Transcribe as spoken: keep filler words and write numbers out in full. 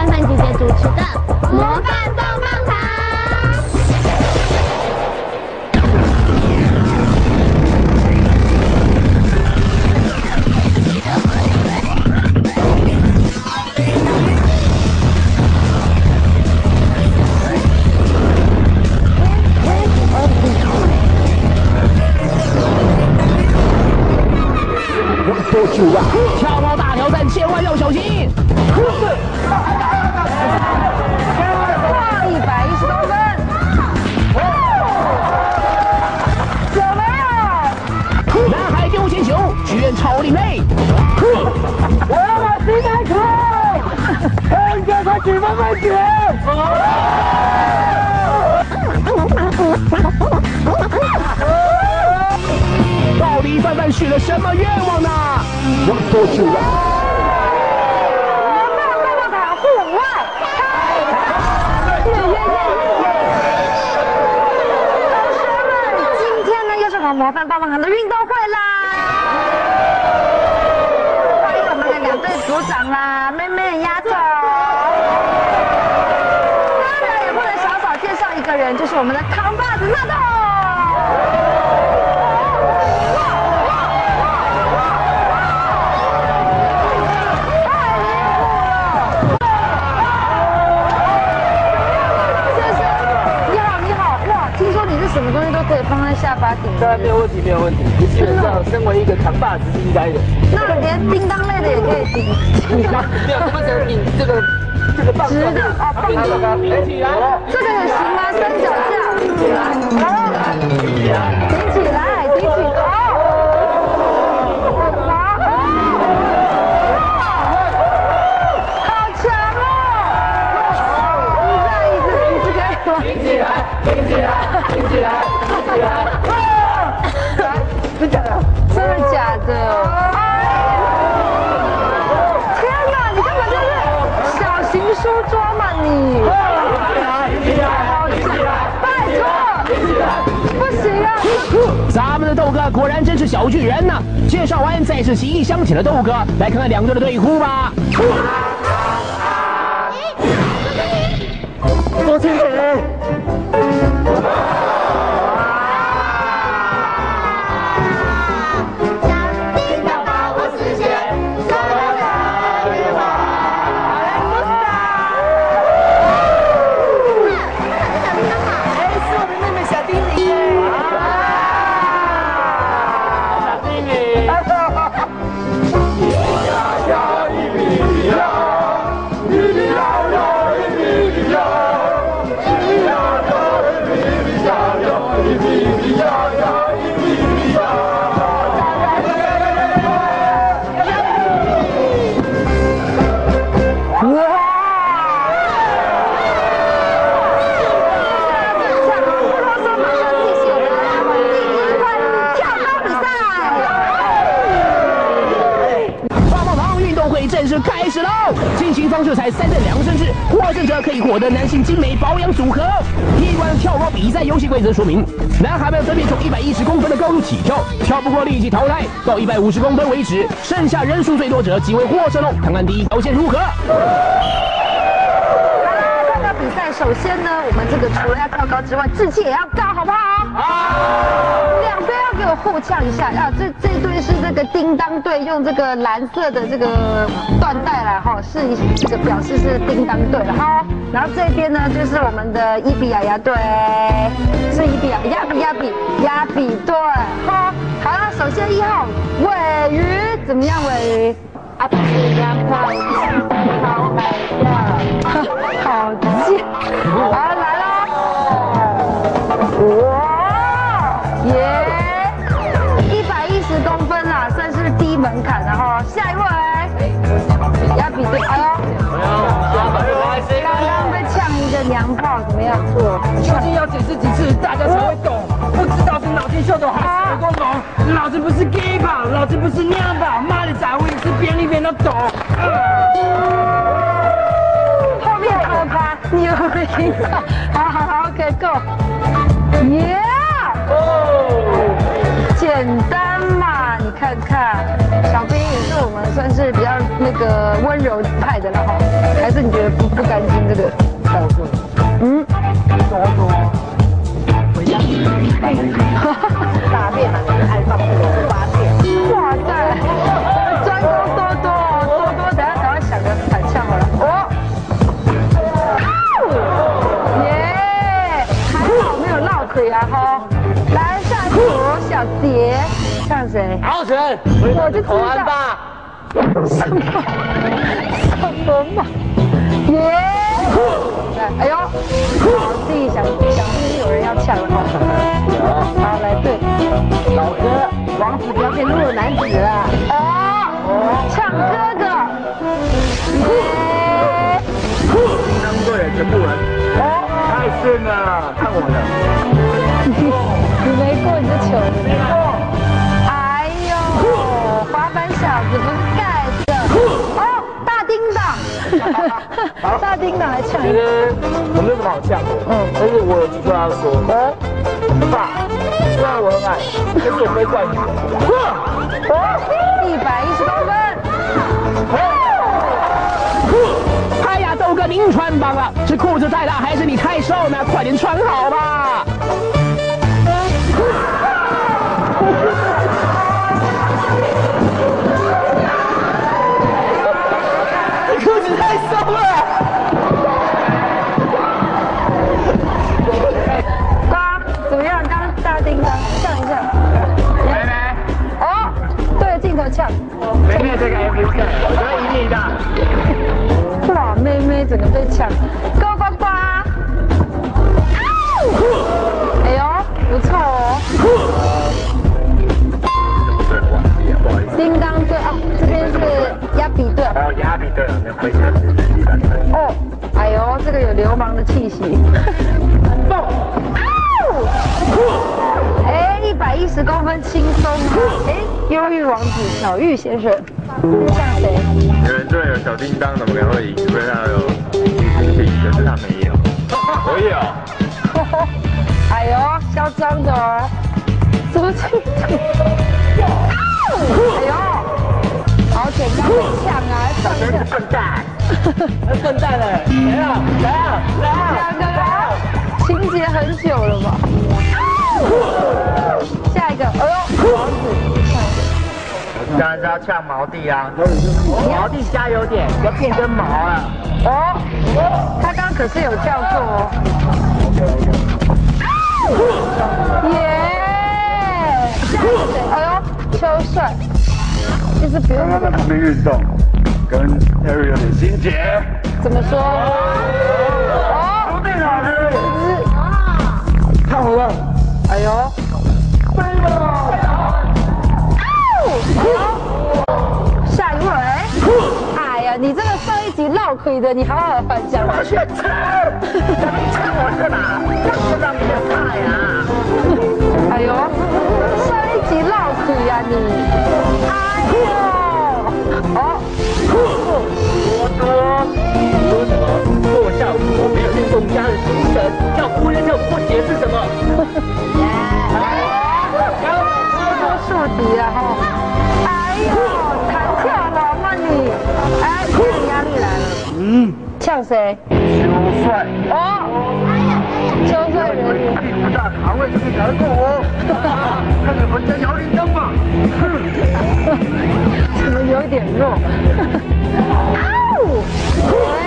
范范姐姐主持的《模范棒棒糖》。 多久啊？跳高大挑战，千万要小心！ 哇，一百一十公分！怎么样？ 男孩丢铅球，居然超另类！ 我要把膝盖扣！看这快几分分几！ 到底范范许了什么愿望呢？要多久了？ 棒棒糖户外开！耶耶耶！同学们，今天呢又是我们模范棒棒糖的运动会啦！欢迎我们的两队组长啦，妹妹、丫头。当然也不能少少介绍一个人，就是我们的扛把子纳豆。什么东西都可以放在下巴顶， 当然没有问题，没有问题。基本上，身为一个扛把子是应该的。 那连叮当类的也可以顶。 没有，我们只能顶这个这个棒。 直的哦，棒棒。 顶起来。 这个也行吗？三脚架。顶起来。顶起来，顶起来。顶起来。好强哦！你再一次，一次可以吗？ 顶起来，顶起来。顶起来，顶起来！真假的？ 真的假的？天哪，你根本就是小型书桌嘛你！好强！拜托，不行啊！ 咱们的豆哥果然真是小巨人呐！介绍完，再是喜意相挺的豆哥，来看看两队的对呼吧。 多清姐。 开始喽！进行方式采三阵两胜制，获胜者可以获得男性精美保养组合。一关跳高比赛游戏规则说明：男孩们分别从一百一十公分的高度起跳，跳不过立即淘汰，到一百五十公分为止，剩下人数最多者即为获胜喽。看看第一条线如何？ 好啦，跳高比赛，首先呢，我们这个除了要跳高之外，志气也要高，好不好？好。两边要给我互呛一下啊！这这队是这个叮当队，用这个蓝色的这个缎带来哈，是这个表示是叮当队了哈。然后这边呢，就是我们的伊比亚亚队，是伊比亚亚比亚比亚比队哈。好了，首先一号尾鱼怎么样？尾鱼啊，不是两块，好来呀，好贱，好来喽！哇！耶，一百一十公分啦，算是低门槛了哈。下一位，要比对，哎呦，刚刚被呛一个娘炮，怎么样？错， 究竟要解释几次，大家才会懂？不知道是脑筋秀逗还是耳光聋？老子不是 gay 吧，老子不是娘吧，妈的咋会是边里边都懂？ 后面偷拍，你有没有听到？好好好 ，OK go， 耶！简单嘛，你看看，小兵也是我们算是比较那个温柔派的了哈，还是你觉得不不哎。 敖晨， 我就知道。什么？什么嘛？耶！哎呦，好，自己想想必是有人要抢了哈。好，来对。 老哥，王子表演弱男子了。 哦，抢哥哥。耶！ 当队全部人。哦，太顺了，看我的。 你没过你就糗了。没过。哎呦，滑板小子不盖的。哦，大叮当。大叮当来抢。 其实我没有什么好呛的，嗯，但是我有句话要说，哦，爸，虽然我很矮，但是我不会怪你的。 哦，一百一十公分。 哎呀，豆哥您穿帮了，是裤子太大还是你太瘦呢？快点穿好吧。你裤子太松了。 瓜怎么样？刚刚大叮当呛一下。 妹妹。 哦，对着镜头呛。 妹妹这个 M V P， 我觉得赢你的。 哇，妹妹整个被抢。Go 呱呱。哎呦，不错哦。叮当队啊，这边是鸭比队。 哦，鸭比队，没回家只是鸡蛋队。 哦，哎呦，这个有流氓的气息。蹦。哎，一百一十公分轻松啊！哎，忧郁王子小玉先生，这像谁？ 有人队有小叮当，怎么可能会赢？除非他有星星，可是他没有。我有。 哎呦，嚣张的哦！怎么去？哎呦，好简单被抢啊！上一下。 笨蛋，笨蛋嘞！来啊，来啊，来啊！ 两个人，情节很久了吧？下一个，哎呦，王子，下一个。 当然是要呛毛弟啊！毛弟加油点，要变根毛了。 哦，他刚可是有这样做哦。耶！下一个谁？哎呦，秋帅，其实不用他在旁边运动，跟 Harry 有点心结。 怎么说？哦， 不定老师， 看我了。 哎呦，飞了！哎呦，下一位。哎呀，你这个上一集绕亏的，你好好反讲。 我去吃，怎么吃我是哪？不让你的菜呀！ 哎呦，上一集绕亏呀你！哎呦，哦， 我说，你说什么？说我下午我没有运动家的精神，要哭就叫不解是什么？ 树敌啊哈！哎呦，弹跳王啊你！哎，这个压力来了。嗯，呛谁？ 秋帅。 哦，秋帅人员。 力不大，扛位就可以扛过我。看你们家摇铃铛吧。 怎么有点弱？啊呜！